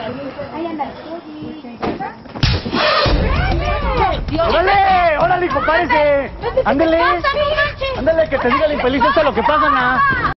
Ahí anda. ¡Órale! ¡Órale, compárese! ¡Ándele! ¡Ándele, que te diga el infeliz esto lo que pasa, na!